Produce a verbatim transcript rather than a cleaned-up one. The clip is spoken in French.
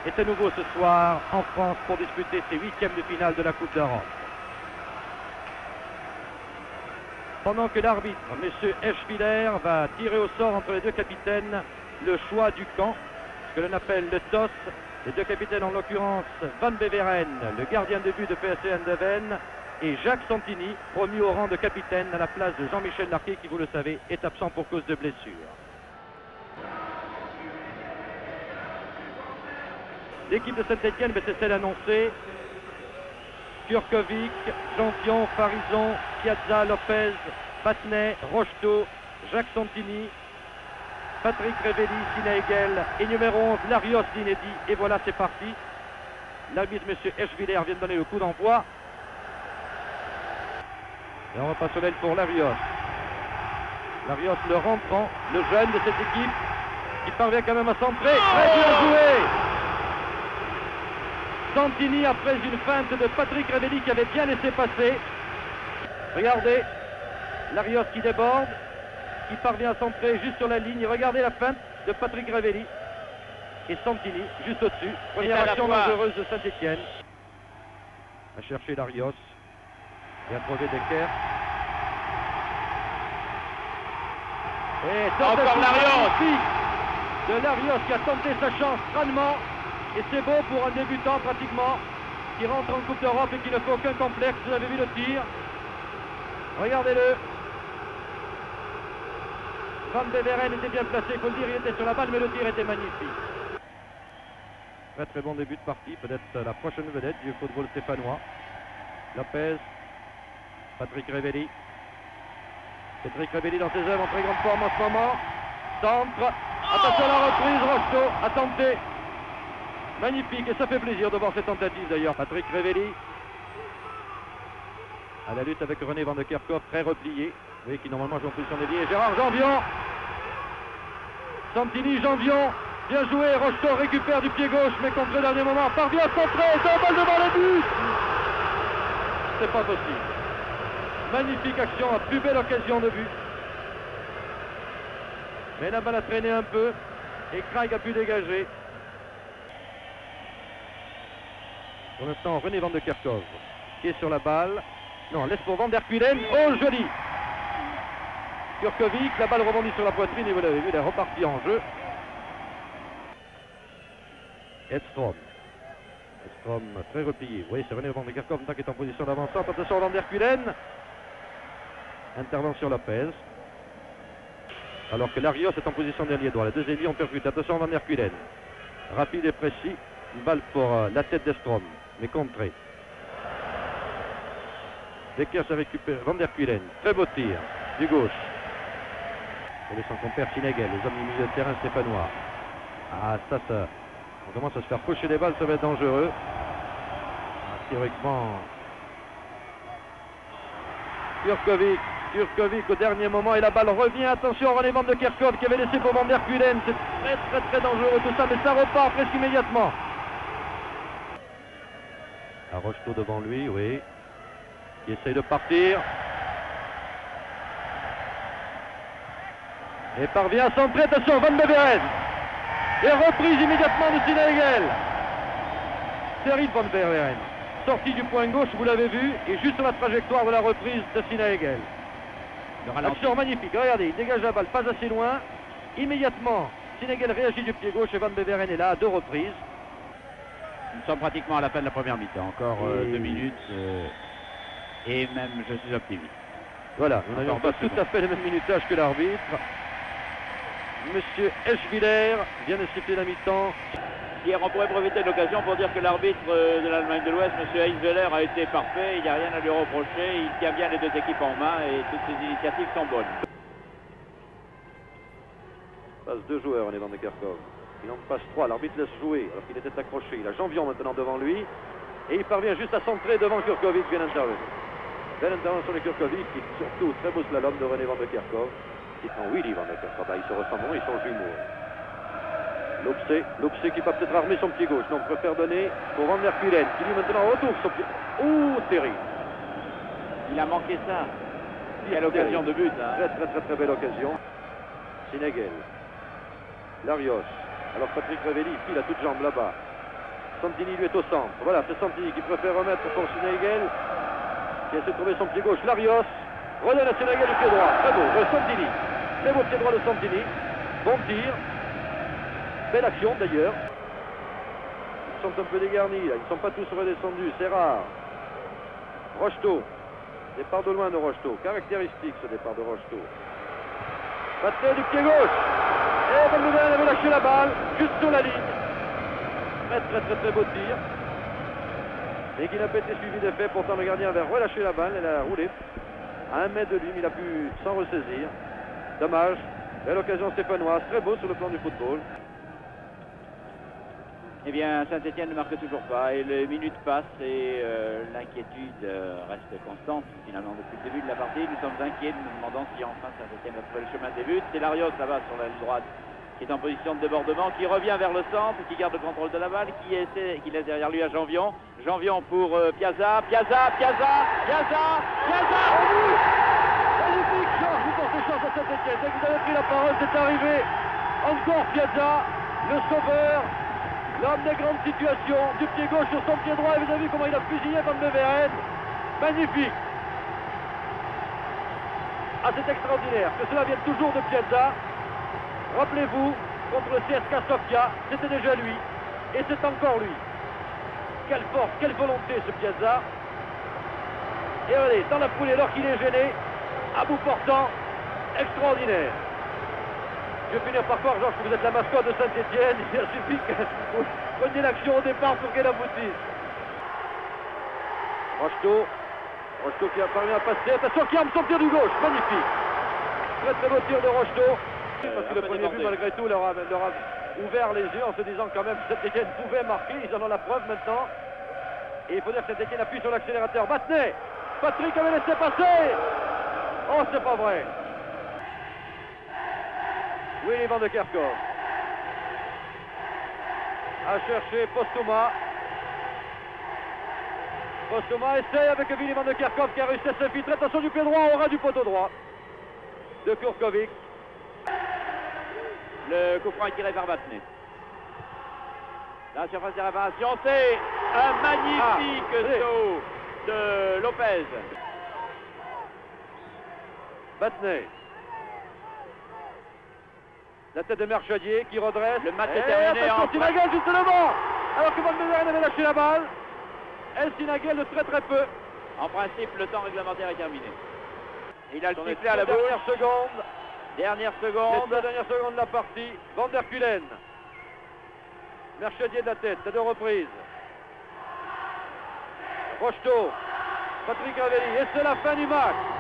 est à nouveau ce soir en France pour disputer ses huitièmes de finale de la Coupe d'Europe. Pendant que l'arbitre, M. Eschwiller, va tirer au sort entre les deux capitaines le choix du camp, ce que l'on appelle le toss. Les deux capitaines, en l'occurrence Van Beveren, le gardien de but de P S V Eindhoven, et Jacques Santini, promu au rang de capitaine à la place de Jean-Michel Larquet, qui, vous le savez, est absent pour cause de blessure. L'équipe de Saint-Etienne, c'est celle annoncée. Kurkovic, Jean-Dion, Farison, Piazza, Lopez, Patnay, Rocheteau, Jacques Santini, Patrick Révelli, Sinaegel et numéro onze, Larios Dinedi. Et voilà, c'est parti. L'arbitre, M. Eschwiller, vient de donner le coup d'envoi. Et on repasse sur l'aile pour Larios. Larios, le rentrant, le jeune de cette équipe, qui parvient quand même à centrer. Très bien joué! Santini, après une feinte de Patrick Révelli qui avait bien laissé passer. Regardez, Larios qui déborde, qui parvient à centrer juste sur la ligne. Regardez la feinte de Patrick Révelli. Et Santini, juste au-dessus. Première action dangereuse de Saint-Etienne. À chercher Larios. Et à trouver Decker. Et encore Larios de Larios qui a tenté sa chance crânement. Et c'est beau pour un débutant pratiquement, qui rentre en Coupe d'Europe et qui ne fait aucun complexe. Vous avez vu le tir. Regardez-le. Van Beveren était bien placé, il faut le dire, il était sur la balle, mais le tir était magnifique. Très très bon début de partie, peut-être la prochaine vedette du football stéphanois. Lopez, Patrick Révelli. Patrick Révelli dans ses œuvres en très grande forme en ce moment. Centre. Attention à la reprise, Rocheteau a tenté. Magnifique, et ça fait plaisir de voir cette tentative d'ailleurs. Patrick Révelli à la lutte avec René Van de Kerkhoff, très replié. Vous voyez qui normalement joue en position déviée. Gérard Janvion. Santini, Janvion. Bien joué, Rocheteau récupère du pied gauche, mais contre le dernier moment, parvient à centrer, c'est un balle devant le but. C'est pas possible. Magnifique action, la plus belle occasion de but. Mais la balle a traîné un peu, et Craig a pu dégager. Pour l'instant, René Van de Kerkhoff qui est sur la balle. Non, laisse pour Van der Kuylen. Oh, joli! Kurkovic, la balle rebondit sur la poitrine et vous l'avez vu, elle est repartie en jeu. Edstrom. Edstrom très replié. Vous voyez, c'est René Van de Kerkhoff qui est en position d'avancement. Attention, Van der Kuylen. Intervention Lopez. Alors que Larios est en position d'ailier droit. Les deux ailiers ont percuté. Attention, Van der Kuylen. Rapide et précis. Une balle pour euh, la tête d'Edstrom. Mais contré. Decker se récupère. Van der Kuylen. Très beau tir. Du gauche. Et son compère Sinaegel. Les hommes du milieu de terrain stéphanois. Ah, ça, ça. On commence à se faire pousser des balles. Ça va être dangereux. Ah, théoriquement. Kurkovic. Kurkovic au dernier moment. Et la balle revient. Attention, René Van de Kerkhoff qui avait laissé pour Van der Kuylen. C'est très, très, très dangereux tout ça. Mais ça repart presque immédiatement. À Rocheteau devant lui, oui. Qui essaye de partir. Et parvient à centrer. Attention, Van Beveren. Et reprise immédiatement de Sinaegel. Terrible Van Beveren. Sortie du point gauche, vous l'avez vu. Et juste sur la trajectoire de la reprise de Sinaegel. Action magnifique. Regardez, il dégage la balle, pas assez loin. Immédiatement, Sinaegel réagit du pied gauche et Van Beveren est là à deux reprises. Nous sommes pratiquement à la fin de la première mi-temps, encore euh, et... deux minutes, euh, et même je suis optimiste. Voilà, nous n'avions pas tout à fait le même minutage que l'arbitre. Monsieur Eschwiller vient de siffler la mi-temps. Hier, on pourrait profiter de l'occasion pour dire que l'arbitre de l'Allemagne de l'Ouest, M. Eisweller, a été parfait, il n'y a rien à lui reprocher, il tient bien les deux équipes en main et toutes ses initiatives sont bonnes. Passe deux joueurs, René Van de Kerkhoff. Il en passe trois, l'arbitre laisse jouer alors qu'il était accroché. Il a Janvion maintenant devant lui et il parvient juste à centrer devant Kurkovic, bien intervenu. Belle intervention de Kurkovic qui surtout très beau slalom de René Van de Kerkhoff. Qui prend Willy Van de Kerkhoff, bah, ils se ressemblent, ils sont jumeaux. Lopsé, Lopsé qui va peut-être armer son pied gauche, donc préfère donner pour Van der Kuylen qui lui maintenant retrouve son pied. Ouh, terrible. Il a manqué ça. Il a l'occasion de but. Hein. Très très très très belle occasion. Sinaegel. Larios. Alors Patrick Révelli file à toutes jambes là-bas. Santini lui est au centre. Voilà, c'est Santini qui préfère remettre pour Sénégal, qui essaie de trouver son pied gauche. Larios redonne à Sénégal du pied droit. Très beau, le Santini. Très beau pied droit de Santini. Bon tir. Belle action d'ailleurs. Ils sont un peu dégarnis là, ils ne sont pas tous redescendus, c'est rare. Rocheteau. Départ de loin de Rocheteau. Caractéristique ce départ de Rocheteau. Batté du pied gauche. Et Van Beveren avait lâché la balle, juste sur la ligne. Très très très très beau tir. Et qui n'a pas été suivi d'effet. Pourtant le gardien avait relâché la balle, elle a roulé. À un mètre de lui, mais il a pu s'en ressaisir. Dommage. Belle occasion stéphanoise, très beau sur le plan du football. Eh bien, Saint-Etienne ne marque toujours pas et les minutes passent et euh, l'inquiétude euh, reste constante finalement depuis le début de la partie. Nous sommes inquiets, nous nous demandons si enfin Saint-Etienne va trouver le chemin des buts. C'est Larios là-bas sur la ligne droite qui est en position de débordement, qui revient vers le centre, qui garde le contrôle de la balle, qui, essaie, qui laisse derrière lui à Janvion. Janvion pour euh, Piazza, Piazza, Piazza, Piazza, Piazza. Magnifique chance, vous portez chance à Saint-Etienne. Dès que vous avez pris la parole, c'est arrivé. Encore Piazza, le sauveur. L'homme des grandes situations, du pied gauche sur son pied droit, et vous avez vu comment il a fusillé Van Beveren. Magnifique. Ah, c'est extraordinaire que cela vienne toujours de Piazza. Rappelez-vous, contre le C S K A Sofia, c'était déjà lui, et c'est encore lui. Quelle force, quelle volonté ce Piazza. Et regardez, dans la foulée, alors qu'il est gêné, à bout portant, extraordinaire. Je vais finir par croire, Georges, que vous êtes la mascotte de Saint-Etienne. Il suffit que vous preniez l'action au départ pour qu'elle aboutisse. Rocheteau. Rocheteau qui a parvenu à passer. Attention, qui arme son tir du gauche. Magnifique. Très très beau tir de Rocheteau. Parce que le premier but, malgré tout, leur a, leur a ouvert les yeux en se disant quand même que Saint-Etienne pouvait marquer. Ils en ont la preuve maintenant. Et il faut dire que Saint-Etienne appuie sur l'accélérateur. Battenay. Patrick avait laissé passer. Oh, c'est pas vrai. Willy Van de Kerkhoff a cherché Postuma. Postuma essaye avec Willy Van de Kerkhoff qui a réussi à s'infiltrer. Attention du pied droit, aura du poteau droit de Kurkovic. Le coup franc est tiré par Battenay. La surface de réparation, c'est un magnifique ah, saut de Lopez. Battenay. La tête de Merchadier qui redresse. Le match est terminé. En Sinagel juste devant. Alors que Van Beveren avait lâché la balle. El Sinagel de très très peu. En principe, le temps réglementaire est terminé. Il a le sifflet à à la bouche. Dernière seconde. Dernière seconde. La dernière seconde de la partie. Van der Kulen. Merchadier de la tête, à deux reprises. Rocheteau. Patrick Ravelli. Et c'est la fin du match.